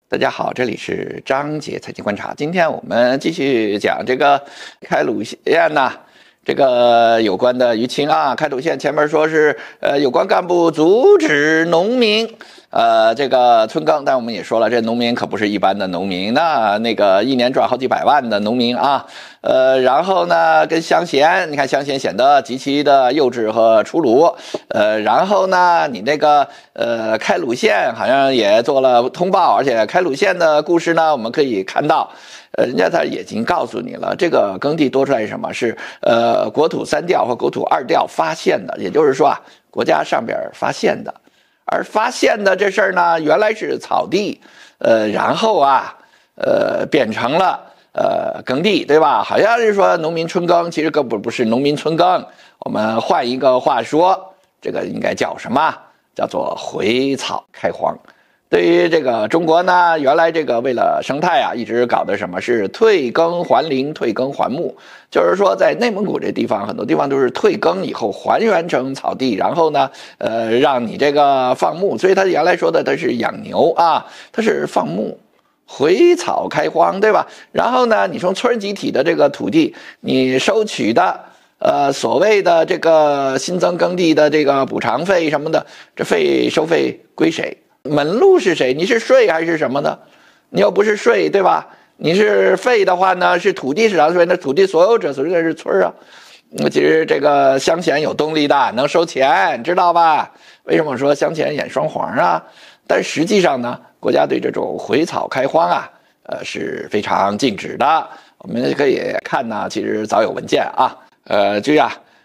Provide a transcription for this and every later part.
大家好，这里是张杰财经观察。今天我们继续讲这个开鲁县呐，这个有关的舆情啊。开鲁县前面说是有关干部阻止农民这个春耕，但我们也说了，这农民可不是一般的农民，那个一年赚好几百万的农民啊。然后呢，跟乡贤，你看乡贤显得极其的幼稚和粗鲁。然后呢，你那个开鲁县好像也做了通报，而且开鲁县的故事呢，我们可以看到，人家他已经告诉你了，这个耕地多出来是什么？是国土3调或国土2调发现的，也就是说啊，国家上边发现的。而发现的这事儿呢，原来是草地，然后啊，变成了耕地，对吧？好像是说农民春耕，其实根本不是农民春耕。我们换一个话说，这个应该叫什么？叫做回草开荒。对于这个中国呢，原来这个为了生态啊，一直搞的什么是退耕还林、退耕还牧，就是说在内蒙古这地方，很多地方都是退耕以后还原成草地，然后呢，让你这个放牧，所以他原来说的他是养牛啊，他是放牧。回草开荒，对吧？然后呢，你从村集体的这个土地，你收取的所谓的这个新增耕地的这个补偿费什么的，这收费归谁？门路是谁？你是税还是什么呢？你又不是税，对吧？你是费的话呢，是土地市场税，那土地所有者是村啊。其实这个乡贤有动力的，能收钱，知道吧？为什么说乡贤演双簧啊？但实际上呢，国家对这种回草开荒啊，是非常禁止的。我们可以看呢，其实早有文件啊。据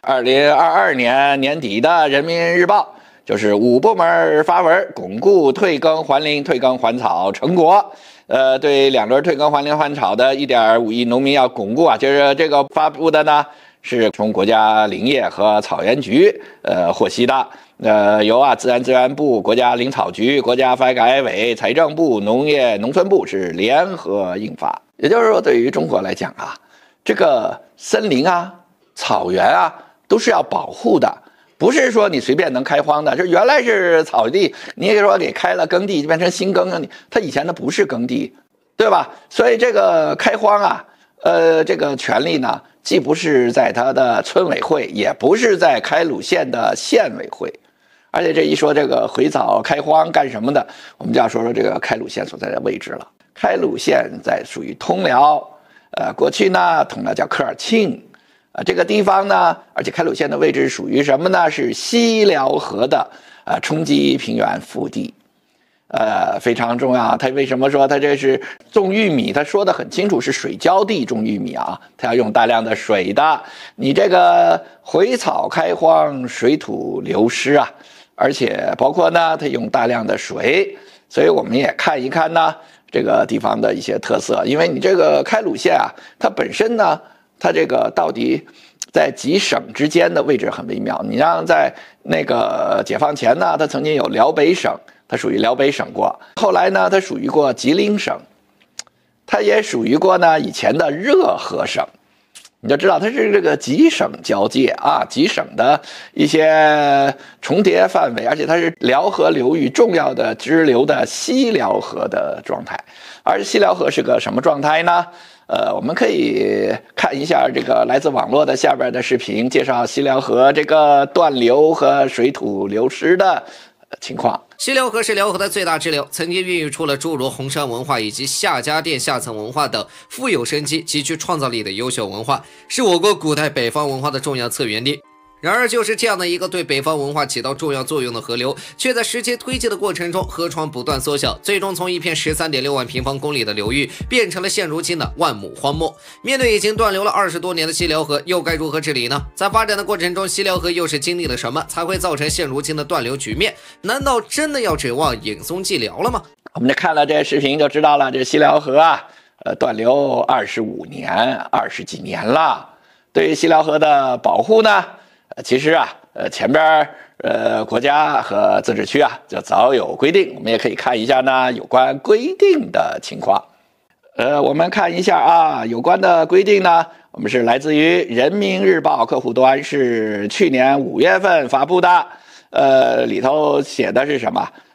2022年年底的《人民日报》。就是5部门发文巩固退耕还林、退耕还草成果，对2轮退耕还林还草的1.5亿农民要巩固啊，就是这个发布的呢，是从国家林业和草原局获悉的，由自然资源部、国家林草局、国家发改委、财政部、农业农村部是联合印发。也就是说，对于中国来讲啊，这个森林啊、草原啊都是要保护的。不是说你随便能开荒的，这原来是草地，你也说给开了耕地，就变成新耕了，它以前的不是耕地，对吧？所以这个开荒啊，这个权利呢，既不是在他的村委会，也不是在开鲁县的县委会，而且这一说这个回草开荒干什么的，我们就要说说这个开鲁县所在的位置了。开鲁县属于通辽，过去呢通辽叫科尔沁。这个地方呢，而且开鲁县的位置属于什么呢？是西辽河的冲积平原腹地，非常重要。他为什么说他这是种玉米？他说的很清楚，是水浇地种玉米啊，他要用大量的水的。你这个回草开荒，水土流失啊，而且包括呢，他用大量的水，所以我们也看一看呢这个地方的一些特色。因为你这个开鲁县啊，它本身呢。它这个到底在几省之间的位置很微妙。你像在那个解放前呢，它曾经有辽北省，它属于辽北省过。后来呢，它属于过吉林省，它也属于过呢以前的热河省。你就知道它是这个几省交界啊，几省的一些重叠范围，而且它是辽河流域重要的支流的西辽河的状态。而西辽河是个什么状态呢？我们可以看一下这个来自网络的下边的视频，介绍西辽河这个断流和水土流失的情况。 西辽河是辽河的最大支流，曾经孕育出了诸如红山文化以及夏家店下层文化等富有生机、极具创造力的优秀文化，是我国古代北方文化的重要策源地。然而，就是这样的一个对北方文化起到重要作用的河流，却在时间推进的过程中，河床不断缩小，最终从一片13.6万平方公里的流域，变成了现如今的万亩荒漠。面对已经断流了20多年的西辽河，又该如何治理呢？在发展的过程中，西辽河又是经历了什么，才会造成现如今的断流局面？难道真的要指望引松计辽了吗？ 我们看了这视频就知道了，这西辽河啊，断流25年，20几年了。对于西辽河的保护呢？其实啊，前边国家和自治区啊就早有规定，我们也可以看一下呢有关规定的情况。我们看一下啊，有关的规定呢，我们是来自于人民日报客户端，是去年5月份发布的。里头写的是什么？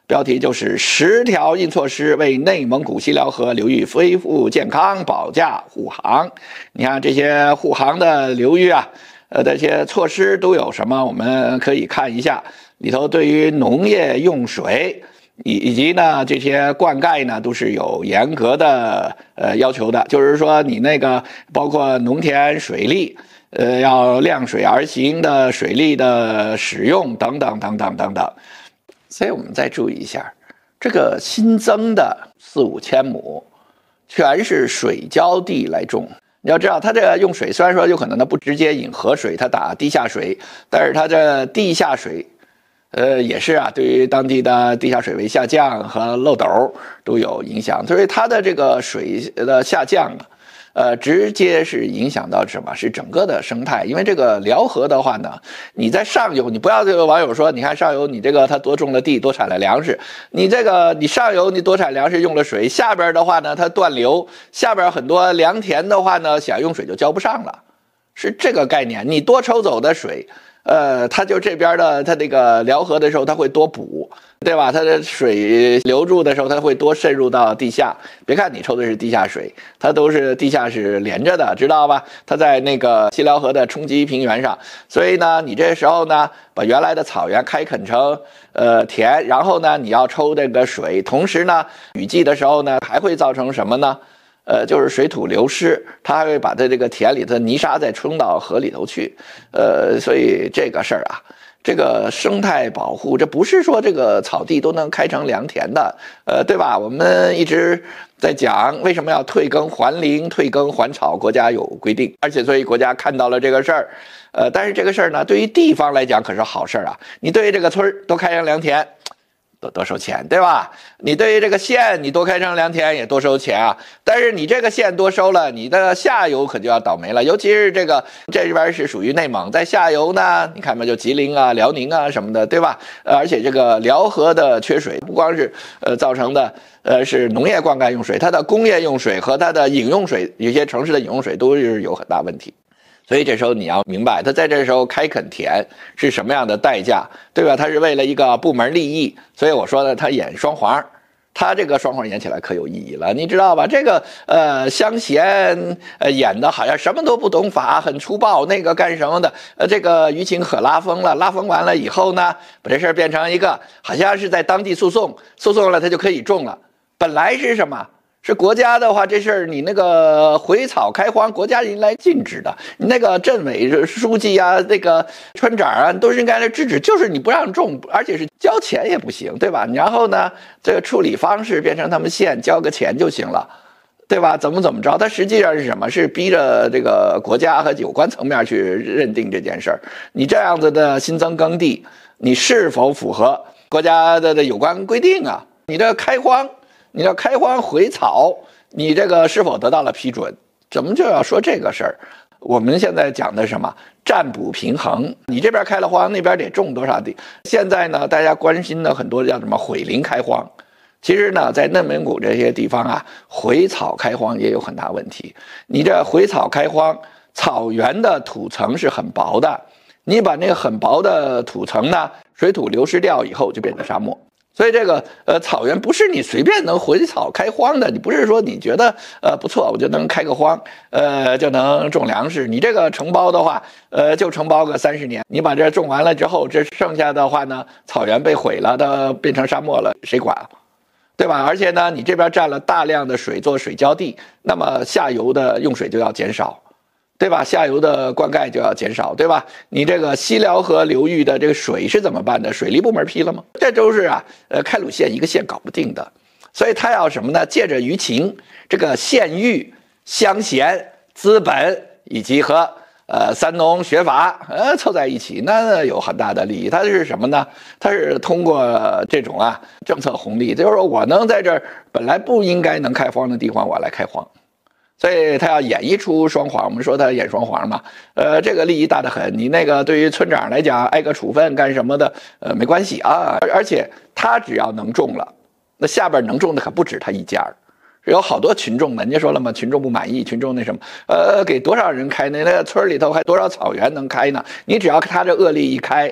标题就是10条硬措施为内蒙古西辽河流域恢复健康保驾护航。你看这些护航的流域啊，这些措施都有什么？我们可以看一下，里头对于农业用水以及呢这些灌溉呢都是有严格的要求的，就是说你那个包括农田水利，要量水而行的水利的使用等等等等等等。所以我们再注意一下，这个新增的4、5千亩全是水浇地来种。你要知道，它这个用水虽然说有可能它不直接引河水，它打地下水，但是它这地下水也是啊，对于当地的地下水位下降和漏斗都有影响，所以它的这个水的下降直接是影响到什么？是整个的生态。因为这个辽河的话呢，你在上游，你不要这个网友说，你看上游你这个它多种了地，多产了粮食，你这个你上游你多产粮食用了水，下边的话呢它断流，下边很多良田的话呢想用水就浇不上了，是这个概念。你多抽走的水。它就这边的，它这个辽河的时候，它会多补，对吧？它的水流入的时候，它会多渗入到地下。别看你抽的是地下水，它都是地下是连着的，知道吧？它在那个西辽河的冲积平原上，所以呢，你这时候呢，把原来的草原开垦成田，然后呢，你要抽这个水，同时呢，雨季的时候呢，还会造成什么呢？就是水土流失，它还会把它这个田里的泥沙再冲到河里头去，所以这个事儿啊，这个生态保护，这不是说这个草地都能开成良田的，对吧？我们一直在讲为什么要退耕还林、退耕还草，国家有规定，而且所以国家看到了这个事儿，但是这个事儿呢，对于地方来讲可是好事儿啊，你对于这个村都开成良田。多收钱，对吧？你对于这个县，你多开成良田也多收钱啊。但是你这个县多收了，你的下游可就要倒霉了。尤其是这边是属于内蒙，在下游呢，你看嘛，就吉林啊、辽宁啊什么的，对吧？而且这个辽河的缺水，不光是造成的是农业灌溉用水，它的工业用水和它的饮用水，有些城市的饮用水都是有很大问题。所以这时候你要明白，他在这时候开垦田是什么样的代价，对吧？他是为了一个部门利益，所以我说呢，他演双簧，他这个双簧演起来可有意义了，你知道吧？这个乡贤演的好像什么都不懂法，很粗暴，那个干什么的？这个舆情可拉风了，拉风完了以后呢，把这事儿变成一个好像是在当地诉讼了，他就可以种了。本来是什么？是国家的话，这事儿你那个回草开荒，国家应来禁止的。你那个镇委书记啊，那个村长啊，都是应该来制止，就是你不让种，而且是交钱也不行，对吧？然后呢，这个处理方式变成他们县交个钱就行了，对吧？怎么着？它实际上是什么？是逼着这个国家和有关层面去认定这件事儿。你这样子的新增耕地，你是否符合国家的有关规定啊？你这开荒。你要开荒回草，你这个是否得到了批准？怎么就要说这个事儿？我们现在讲的什么占卜平衡？你这边开了荒，那边得种多少地？现在呢，大家关心的很多叫什么毁林开荒？其实呢，在内蒙古这些地方啊，回草开荒也有很大问题。你这回草开荒，草原的土层是很薄的，你把那个很薄的土层呢，水土流失掉以后，就变成沙漠。所以这个草原不是你随便能回草开荒的，你不是说你觉得不错，我就能开个荒，就能种粮食。你这个承包的话，就承包个30年，你把这种完了之后，这剩下的话呢，草原被毁了，它变成沙漠了，谁管啊？对吧？而且呢，你这边占了大量的水做水浇地，那么下游的用水就要减少。对吧？下游的灌溉就要减少，对吧？你这个西辽河流域的这个水是怎么办的？水利部门批了吗？这都是开鲁县一个县搞不定的，所以他要什么呢？借着舆情，这个县域、乡贤、资本以及和三农学法凑在一起，那有很大的利益。它是什么呢？它是通过这种政策红利，就是说我能在这儿本来不应该能开荒的地方，我来开荒。所以他要演一出双簧，我们说他演双簧嘛，这个利益大得很。你那个对于村长来讲，挨个处分干什么的，没关系啊。而且他只要能种了，那下边能种的可不止他一家，有好多群众呢。人家说了嘛，群众不满意，群众那什么，给多少人开呢？那个村里头还多少草原能开呢？你只要他这恶利一开，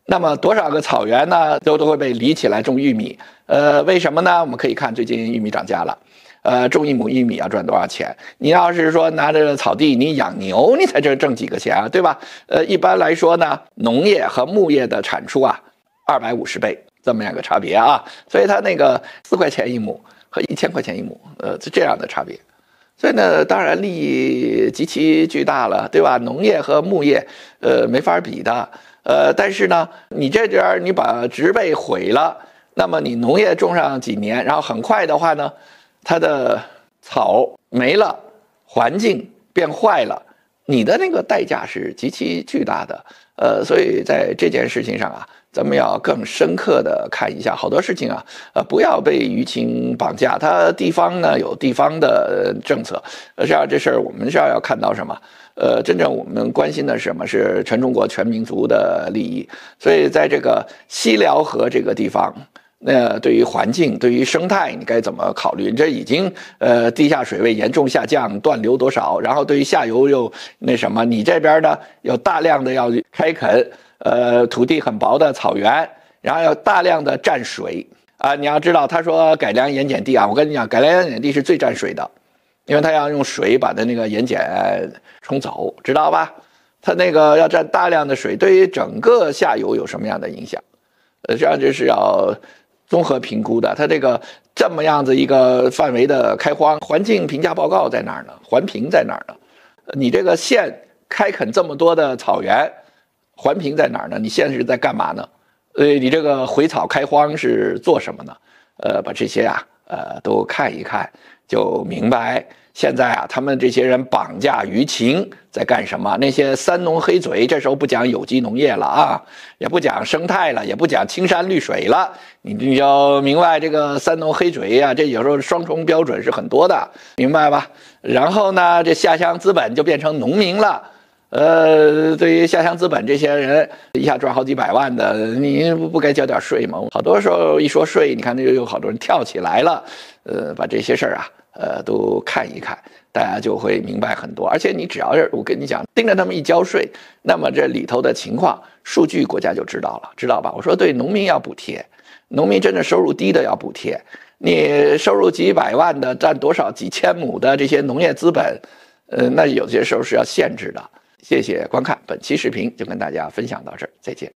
那么多少个草原呢，都会被犁起来种玉米。为什么呢？我们可以看最近玉米涨价了。种1亩玉米要赚多少钱？你要是说拿着草地你养牛，你才挣几个钱啊，对吧？一般来说呢，农业和牧业的产出啊，250倍这么样个差别啊，所以它那个4块钱1亩和1000块钱1亩，是这样的差别。所以呢，当然利益极其巨大了，对吧？农业和牧业，没法比的。但是呢，你这边你把植被毁了，那么你农业种上几年，然后很快的话呢，它的草没了，环境变坏了，你的那个代价是极其巨大的。所以在这件事情上啊，咱们要更深刻的看一下，好多事情啊，不要被舆情绑架。它地方呢有地方的政策，实际上这事儿我们是要看到什么？真正我们关心的是什么？是全中国全民族的利益。所以在这个西辽河这个地方，那对于环境、对于生态，你该怎么考虑？这已经地下水位严重下降，断流多少？然后对于下游又那什么？你这边呢有大量的要开垦，土地很薄的草原，然后要大量的占水啊！你要知道，他说改良盐碱地啊，我跟你讲，改良盐碱地是最占水的，因为他要用水把它那个盐碱冲走，知道吧？他那个要占大量的水，对于整个下游有什么样的影响？实际上这是要综合评估的。它这个这么样子一个范围的开荒，环境评价报告在哪儿呢？环评在哪儿呢？你这个县开垦这么多的草原，环评在哪儿呢？你县是在干嘛呢？你这个回草开荒是做什么呢？把这些啊，都看一看，就明白现在啊，他们这些人绑架舆情在干什么？那些三农黑嘴，这时候不讲有机农业了啊，也不讲生态了，也不讲青山绿水了，你就明白这个三农黑嘴啊，这有时候双重标准是很多的，明白吧？然后呢，这下乡资本就变成农民了。对于下乡资本这些人一下赚好几百万的，你不该交点税吗？好多时候一说税，你看那有好多人跳起来了。把这些事儿啊，都看一看，大家就会明白很多。而且你只要是我跟你讲，盯着他们一交税，那么这里头的情况数据国家就知道了，知道吧？我说对农民要补贴，农民真正收入低的要补贴，你收入几百万的占多少几千亩的这些农业资本，那有些时候是要限制的。谢谢观看本期视频，就跟大家分享到这儿，再见。